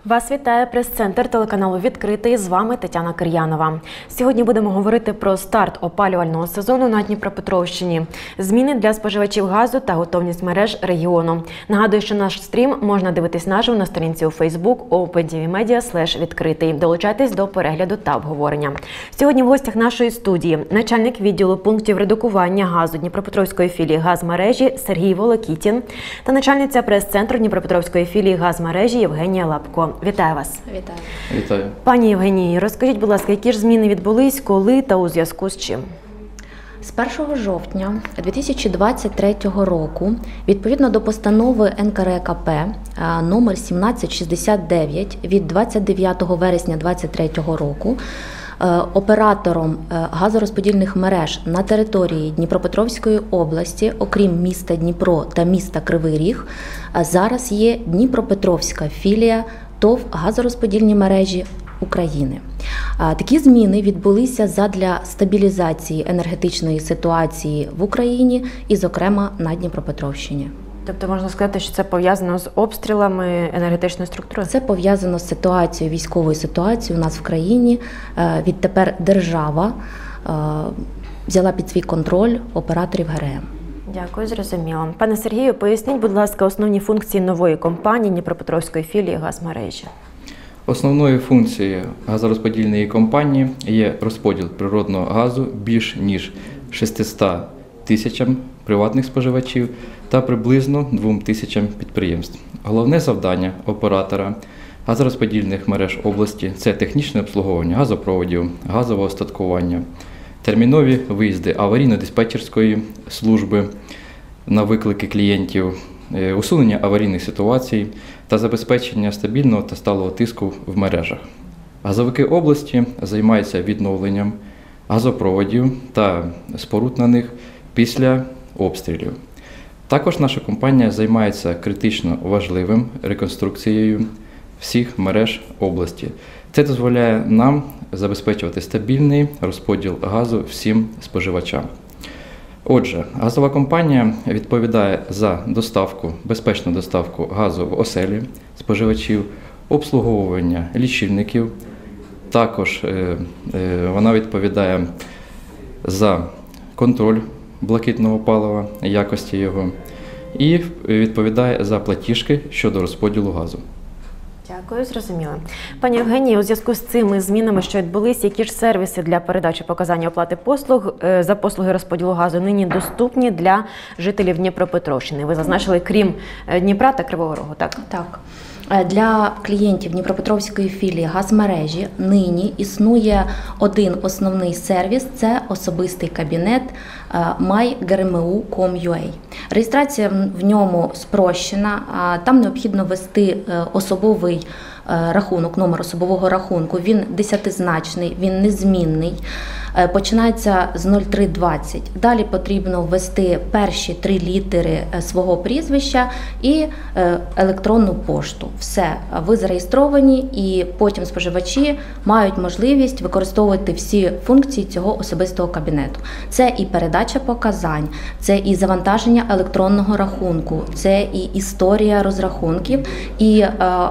Вас вітає прес-центр телеканалу «Відкритий». З вами Тетяна Кир'янова. Сьогодні будемо говорити про старт опалювального сезону на Дніпропетровщині, зміни для споживачів газу та готовність мереж регіону. Нагадую, що наш стрім можна дивитись наживо на сторінці у Facebook OpenTVMedia/відкритий. Долучайтесь до перегляду та обговорення. Сьогодні в гостях нашої студії начальник відділу пунктів редукування газу Дніпропетровської філії «Газмережі» Сергій Волокітін та начальниця прес-центру Дніпропетровської філії «Газмережі» Євгенія Лапко. Вітаю вас. Вітаю. Вітаю. Пані Євгенії, розкажіть, будь ласка, які ж зміни відбулись, коли та у зв'язку з чим? З 1 жовтня 2023 року, відповідно до постанови НКРЕКП номер 1769 від 29 вересня 2023 року, оператором газорозподільних мереж на території Дніпропетровської області, окрім міста Дніпро та міста Кривий Ріг, зараз є Дніпропетровська філія ТОВ «Газорозподільні мережі України». Такі зміни відбулися задля стабілізації енергетичної ситуації в Україні і, зокрема, на Дніпропетровщині. Тобто можна сказати, що це пов'язано з обстрілами енергетичної структури? Це пов'язано з ситуацією, військовою ситуацією у нас в країні. Відтепер держава взяла під свій контроль операторів ГРМ. Дякую, зрозуміло. Пане Сергію, поясніть, будь ласка, основні функції нової компанії Дніпропетровської філії «Газмережі». Основною функцією газорозподільної компанії є розподіл природного газу більш ніж 600 тисячам приватних споживачів та приблизно 2 тисячам підприємств. Головне завдання оператора газорозподільних мереж області – це технічне обслуговування газопроводів, газового остаткування, термінові виїзди аварійно-диспетчерської служби на виклики клієнтів, усунення аварійних ситуацій та забезпечення стабільного та сталого тиску в мережах. Газовики області займаються відновленням газопроводів та споруд на них після обстрілів. Також наша компанія займається критично важливим реконструкцією всіх мереж області. Це дозволяє нам забезпечувати стабільний розподіл газу всім споживачам. Отже, газова компанія відповідає за доставку, безпечну доставку газу в оселі споживачів, обслуговування лічильників. Також вона відповідає за контроль блакитного палива, якості його, і відповідає за платіжки щодо розподілу газу. Дякую, зрозуміло. Пані Євгенії, у зв'язку з цими змінами, що відбулись, які ж сервіси для передачі показань оплати послуг за послуги розподілу газу нині доступні для жителів Дніпропетровщини? Ви зазначили, крім Дніпра та Кривого Рогу, так? Так. Для клієнтів Дніпропетровської філії «Газмережі» нині існує один основний сервіс – це особистий кабінет my.grmu.com.ua. Реєстрація в ньому спрощена, там необхідно ввести особовий рахунок, номер особового рахунку. Він 10-значний, він незмінний, починається з 0320. Далі потрібно ввести перші 3 літери свого прізвища і електронну пошту. Все, ви зареєстровані, і потім споживачі мають можливість використовувати всі функції цього особистого кабінету. Це і передача показань, це і завантаження електронного рахунку, це і історія розрахунків, і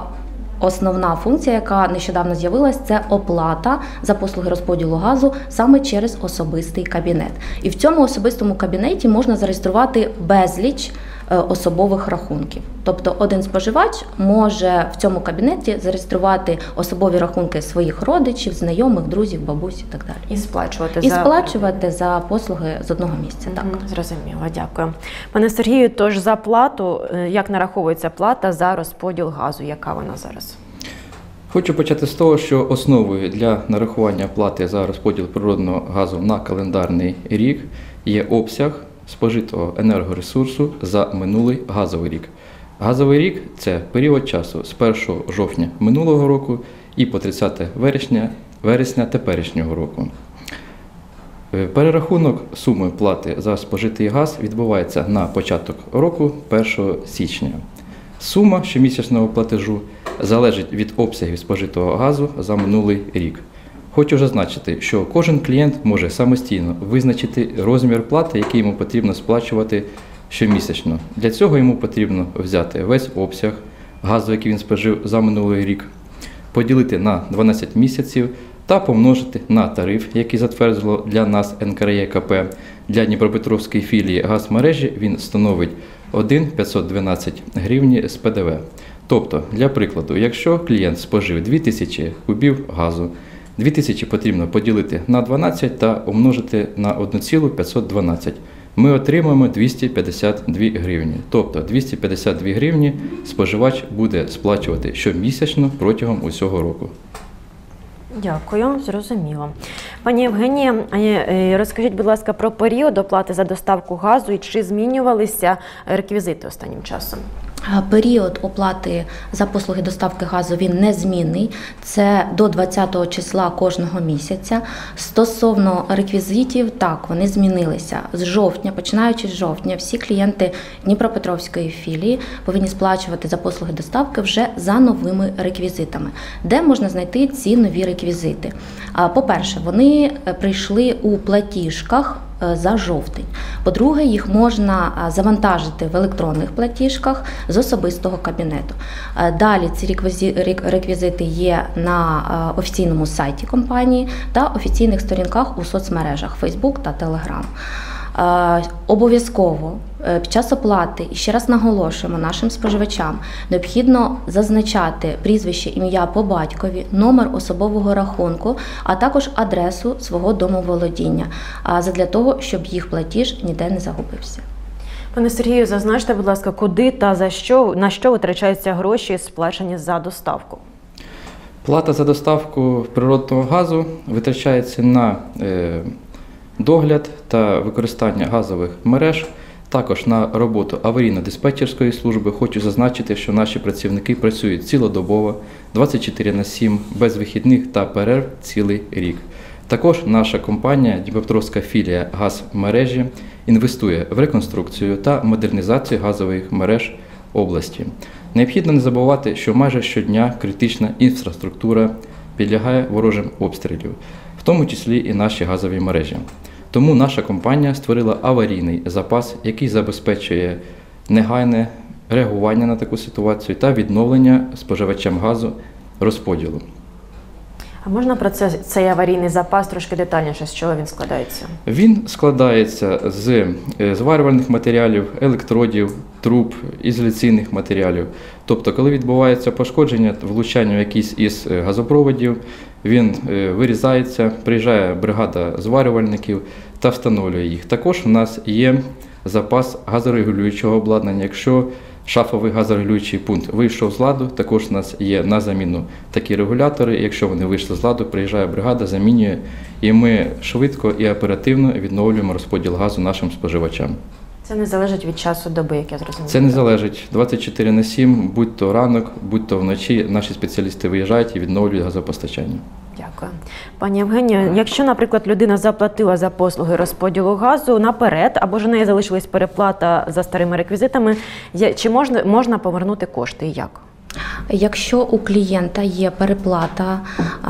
основна функція, яка нещодавно з'явилась, це оплата за послуги розподілу газу саме через особистий кабінет. І в цьому особистому кабінеті можна зареєструвати безліч особових рахунків. Тобто один споживач може в цьому кабінеті зареєструвати особові рахунки своїх родичів, знайомих, друзів, бабусь і так далі. І сплачувати за послуги з одного місця. Так. Зрозуміло, дякую. Пане Сергію, тож за плату, як нараховується плата за розподіл газу? Яка вона зараз? Хочу почати з того, що основою для нарахування плати за розподіл природного газу на календарний рік є обсяг спожитого енергоресурсу за минулий газовий рік. Газовий рік – це період часу з 1 жовтня минулого року і по 30 вересня теперішнього року. Перерахунок суми плати за спожитий газ відбувається на початок року 1 січня. Сума щомісячного платежу залежить від обсягів спожитого газу за минулий рік. Хочу зазначити, що кожен клієнт може самостійно визначити розмір плати, який йому потрібно сплачувати щомісячно. Для цього йому потрібно взяти весь обсяг газу, який він спожив за минулий рік, поділити на 12 місяців та помножити на тариф, який затвердило для нас НКРЕКП. Для Дніпропетровської філії газмережі він становить 1,512 гривні з ПДВ. Тобто, для прикладу, якщо клієнт спожив 2000 кубів газу, 2000 потрібно поділити на 12 та умножити на 1,512. Ми отримаємо 252 гривні. Тобто 252 гривні споживач буде сплачувати щомісячно протягом усього року. Дякую, зрозуміло. Пані Євгенія, розкажіть, будь ласка, про період оплати за доставку газу і чи змінювалися реквізити останнім часом? Період оплати за послуги доставки газу він незмінний, це до 20-го числа кожного місяця. Стосовно реквізитів, так, вони змінилися. З жовтня, починаючи з жовтня, всі клієнти Дніпропетровської філії повинні сплачувати за послуги доставки вже за новими реквізитами. Де можна знайти ці нові реквізити? По-перше, вони прийшли у платіжках за жовтень. По-друге, їх можна завантажити в електронних платіжках з особистого кабінету. Далі ці реквізити є на офіційному сайті компанії та офіційних сторінках у соцмережах Facebook та Telegram. Обов'язково під час оплати, і ще раз наголошуємо нашим споживачам, необхідно зазначати прізвище, ім'я по батькові, номер особового рахунку, а також адресу свого домоволодіння, задля того, щоб їх платіж ніде не загубився. Пане Сергію, зазначте, будь ласка, куди та на що витрачаються гроші, сплачені за доставку? Плата за доставку природного газу витрачається на догляд та використання газових мереж, також на роботу аварійно-диспетчерської служби. Хочу зазначити, що наші працівники працюють цілодобово, 24/7, без вихідних та перерв цілий рік. Також наша компанія, Дніпропетровська філія газмережі, інвестує в реконструкцію та модернізацію газових мереж області. Необхідно не забувати, що майже щодня критична інфраструктура підлягає ворожим обстрілів, в тому числі і наші газові мережі. Тому наша компанія створила аварійний запас, який забезпечує негайне реагування на таку ситуацію та відновлення споживачам газу розподілу. А можна про цей аварійний запас трошки детальніше, з чого він складається? Він складається з зварювальних матеріалів, електродів, труб, ізоляційних матеріалів. Тобто, коли відбувається пошкодження, влучання в якийсь із газопроводів, він вирізається, приїжджає бригада зварювальників та встановлює їх. Також у нас є запас газорегулюючого обладнання. Якщо шафовий газорегулюючий пункт вийшов з ладу, також у нас є на заміну такі регулятори. Якщо вони вийшли з ладу, приїжджає бригада, замінює, і ми швидко і оперативно відновлюємо розподіл газу нашим споживачам. Це не залежить від часу доби, як я зрозуміла? Це не залежить. 24/7, будь то ранок, будь то вночі, наші спеціалісти виїжджають і відновлюють газопостачання. Дякую. Пані Євгенію, якщо, наприклад, людина заплатила за послуги розподілу газу наперед, або ж у неї залишилась переплата за старими реквізитами, чи можна повернути кошти і як? Якщо у клієнта є переплата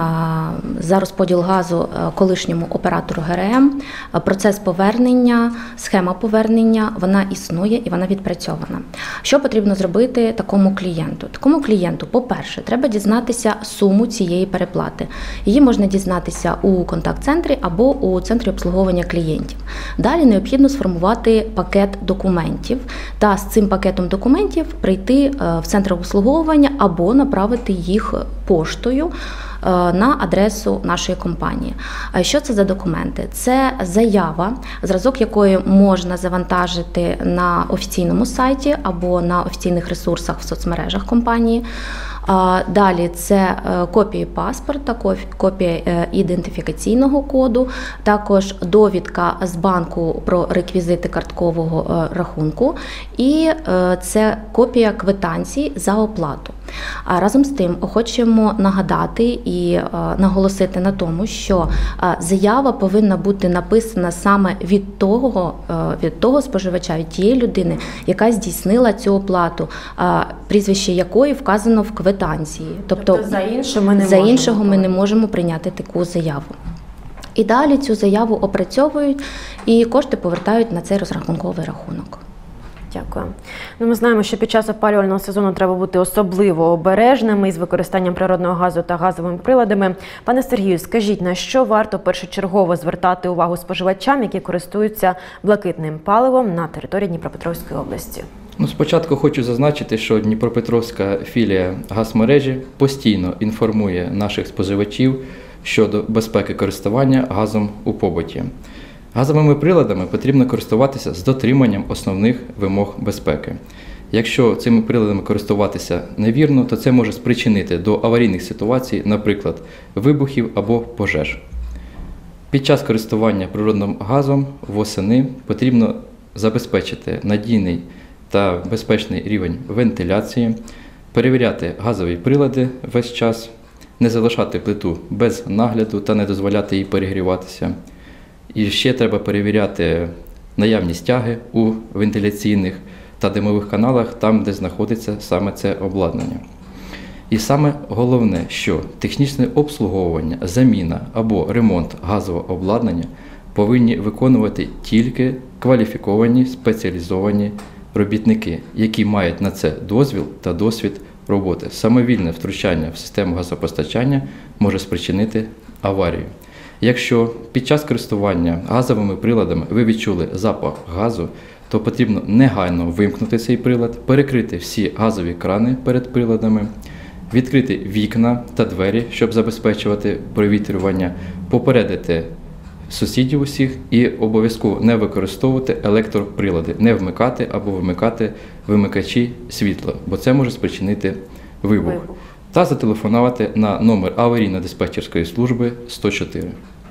за розподіл газу колишньому оператору ГРМ, процес повернення, схема повернення, вона існує і вона відпрацьована. Що потрібно зробити такому клієнту? Такому клієнту, по-перше, треба дізнатися суму цієї переплати. Її можна дізнатися у контакт-центрі або у центрі обслуговування клієнтів. Далі необхідно сформувати пакет документів та з цим пакетом документів прийти в центр обслуговування або направити їх поштою на адресу нашої компанії. Що це за документи? Це заява, зразок якої можна завантажити на офіційному сайті або на офіційних ресурсах в соцмережах компанії. Далі це копії паспорта, копія ідентифікаційного коду, також довідка з банку про реквізити карткового рахунку і це копія квитанції за оплату. Разом з тим хочемо нагадати і наголосити на тому, що заява повинна бути написана саме від того споживача, від тієї людини, яка здійснила цю оплату, прізвище якої вказано в квитанції. Тобто за іншого ми не можемо прийняти таку заяву. І далі цю заяву опрацьовують і кошти повертають на цей розрахунковий рахунок. Дякую. Ну, ми знаємо, що під час опалювального сезону треба бути особливо обережними із використанням природного газу та газовими приладами. Пане Сергію, скажіть, на що варто першочергово звертати увагу споживачам, які користуються блакитним паливом на території Дніпропетровської області? Спочатку хочу зазначити, що Дніпропетровська філія газмережі постійно інформує наших споживачів щодо безпеки користування газом у побуті. Газовими приладами потрібно користуватися з дотриманням основних вимог безпеки. Якщо цими приладами користуватися невірно, то це може спричинити до аварійних ситуацій, наприклад, вибухів або пожеж. Під час користування природним газом восени потрібно забезпечити надійний та безпечний рівень вентиляції, перевіряти газові прилади весь час, не залишати плиту без нагляду та не дозволяти їй перегріватися. І ще треба перевіряти наявність тяги у вентиляційних та димових каналах, там, де знаходиться саме це обладнання. І саме головне, що технічне обслуговування, заміна або ремонт газового обладнання повинні виконувати тільки кваліфіковані спеціалізовані робітники, які мають на це дозвіл та досвід роботи. Самовільне втручання в систему газопостачання може спричинити аварію. Якщо під час користування газовими приладами ви відчули запах газу, то потрібно негайно вимкнути цей прилад, перекрити всі газові крани перед приладами, відкрити вікна та двері, щоб забезпечувати провітрювання, попередити сусідів усіх і обов'язково не використовувати електроприлади, не вмикати або вимикати вимикачі світла, бо це може спричинити вибух. Та зателефонувати на номер аварійно-диспетчерської служби 104.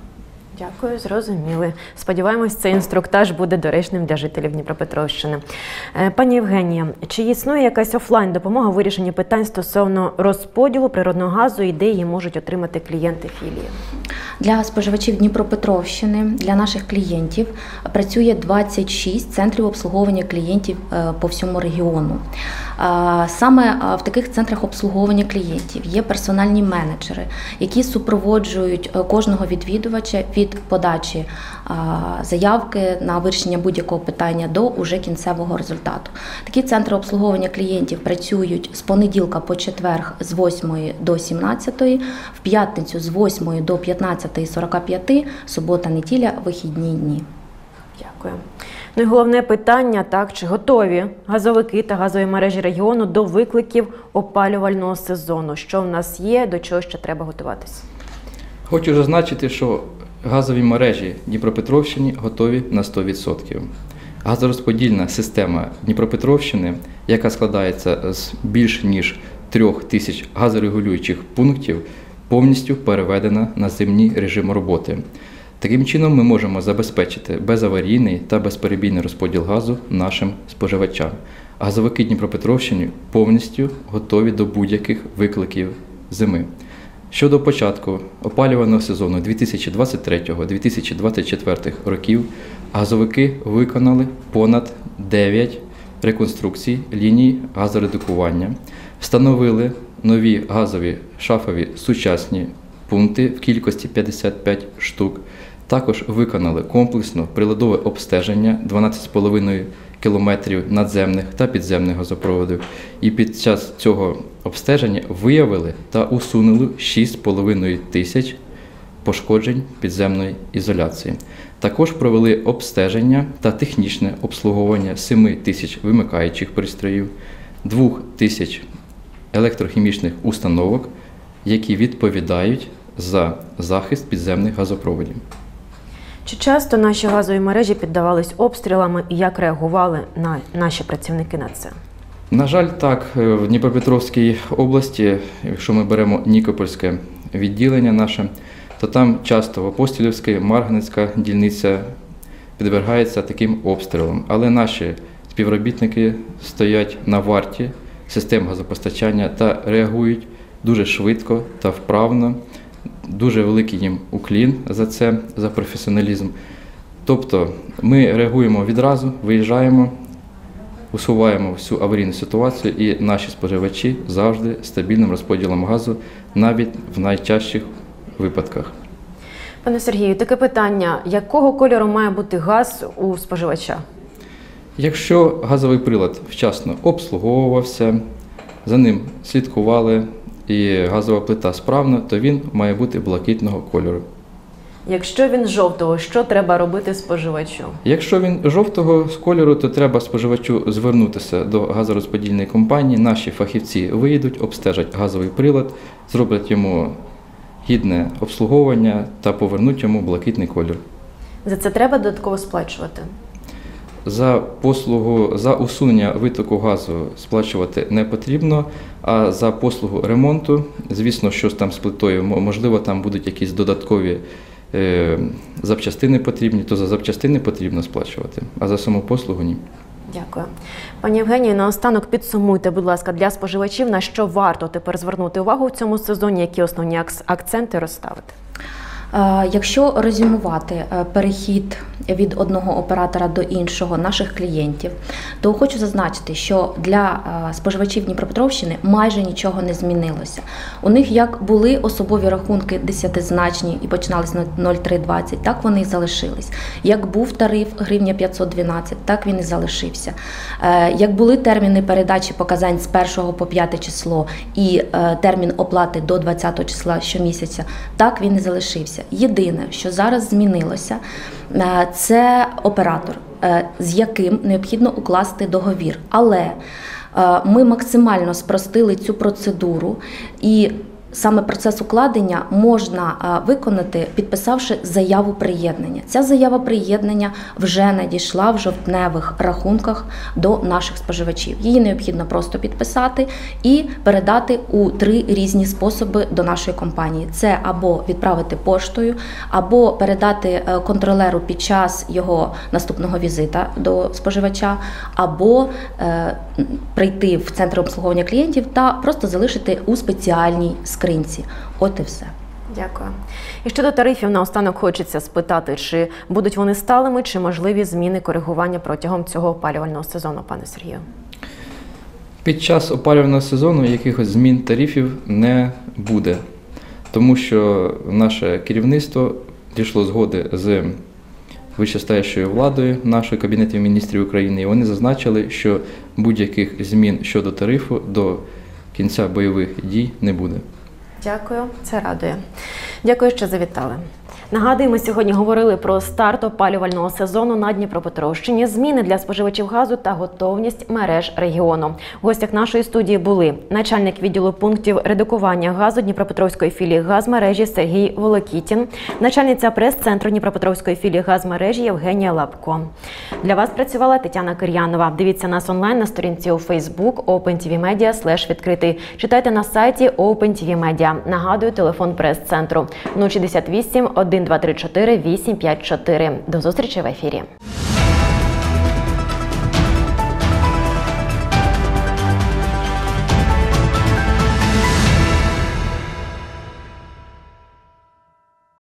Дякую, зрозуміли. Сподіваємось, цей інструктаж буде доречним для жителів Дніпропетровщини. Пані Євгенія, чи існує якась офлайн-допомога у вирішенні питань стосовно розподілу природного газу і де її можуть отримати клієнти філії? Для споживачів Дніпропетровщини, для наших клієнтів працює 26 центрів обслуговування клієнтів по всьому регіону. Саме в таких центрах обслуговування клієнтів є персональні менеджери, які супроводжують кожного відвідувача від подачі заявки на вирішення будь-якого питання до уже кінцевого результату. Такі центри обслуговування клієнтів працюють з понеділка по четверг з 8 до 17, в п'ятницю з 8 до 15:45, субота, неділя, вихідні дні. Дякую. Ну і головне питання, чи готові газовики та газові мережі регіону до викликів опалювального сезону? Що в нас є, до чого ще треба готуватися? Хочу зазначити, що газові мережі Дніпропетровщини готові на 100%. Газорозподільна система Дніпропетровщини, яка складається з більш ніж 3000 газорегулюючих пунктів, повністю переведена на зимній режим роботи. Таким чином ми можемо забезпечити безаварійний та безперебійний розподіл газу нашим споживачам. Газовики Дніпропетровщини повністю готові до будь-яких викликів зими. Щодо початку опалювального сезону 2023-2024 років, газовики виконали понад 9 реконструкцій ліній газоредукування, встановили нові газові шафові сучасні пункти в кількості 55 штук, також виконали комплексно приладове обстеження 12,5 кілометрів надземних та підземних газопроводів. І під час цього обстеження виявили та усунули 6,5 тисяч пошкоджень підземної ізоляції. Також провели обстеження та технічне обслуговування 7 тисяч вимикаючих пристроїв, 2 тисяч електрохімічних установок, які відповідають за захист підземних газопроводів. Чи часто наші газові мережі піддавались обстрілами і як реагували наші працівники на це? На жаль, так, в Дніпропетровській області, якщо ми беремо Нікопольське відділення наше, то там часто Апостолівська, Марганецька дільниця підвергається таким обстрілам. Але наші співробітники стоять на варті систем газопостачання та реагують дуже швидко та вправно. Дуже великий їм уклін за це, за професіоналізм. Тобто ми реагуємо відразу, виїжджаємо, усуваємо всю аварійну ситуацію і наші споживачі завжди стабільним розподілом газу навіть в найтяжчих випадках. Пане Сергію, таке питання. Якого кольору має бути газ у споживача? Якщо газовий прилад вчасно обслуговувався, за ним слідкували і газова плита справна, то він має бути блакитного кольору. Якщо він жовтого, що треба робити споживачу? Якщо він жовтого з кольору, то треба споживачу звернутися до газорозподільної компанії. Наші фахівці виїдуть, обстежать газовий прилад, зроблять йому гідне обслуговування та повернуть йому блакитний колір. За це треба додатково сплачувати? За послугу, за усунення витоку газу сплачувати не потрібно, а за послугу ремонту, звісно, щось там з плитою, можливо, там будуть якісь додаткові запчастини потрібні, то за запчастини потрібно сплачувати, а за саму послугу ні. Дякую. Пані Євгенію, наостанок підсумуйте, будь ласка, для споживачів, на що варто тепер звернути увагу в цьому сезоні, які основні акценти розставити? Якщо резюмувати перехід від одного оператора до іншого наших клієнтів, то хочу зазначити, що для споживачів Дніпропетровщини майже нічого не змінилося. У них як були особові рахунки 10-значні і починались на 0,320, так вони і залишились. Як був тариф гривня 512, так він і залишився. Як були терміни передачі показань з 1 по 5 число і термін оплати до 20 числа щомісяця, так він і залишився. Єдине, що зараз змінилося, це оператор, з яким необхідно укласти договір. Але ми максимально спростили цю процедуру, і саме процес укладення можна виконати, підписавши заяву приєднання. Ця заява приєднання вже надійшла в жовтневих рахунках до наших споживачів. Її необхідно просто підписати і передати у 3 різні способи до нашої компанії. Це або відправити поштою, або передати контролеру під час його наступного візита до споживача, або прийти в центр обслуговування клієнтів та просто залишити у спеціальній скринці. От і все. Дякую. І щодо тарифів, наостанок хочеться спитати, чи будуть вони сталими, чи можливі зміни коригування протягом цього опалювального сезону, пане Сергію? Під час опалювального сезону якихось змін тарифів не буде, тому що наше керівництво дійшло згоди з вищестоящою владою нашої Кабінету міністрів України, і вони зазначили, що будь-яких змін щодо тарифу до кінця бойових дій не буде. Дякую, це радує. Дякую, що завітали. Нагадую, ми сьогодні говорили про старт опалювального сезону на Дніпропетровщині, зміни для споживачів газу та готовність мереж регіону. В гостях нашої студії були начальник відділу пунктів редукування газу Дніпропетровської філії газмережі Сергій Волокітін, начальниця прес-центру Дніпропетровської філії газмережі Євгенія Лапко. Для вас працювала Тетяна Кир'янова. Дивіться нас онлайн на сторінці у Facebook OpenTVMedia/відкритий. Читайте на сайті OpenTV Media. Нагадую, телефон прес-центру 068 1234 854. До зустрічі в ефірі.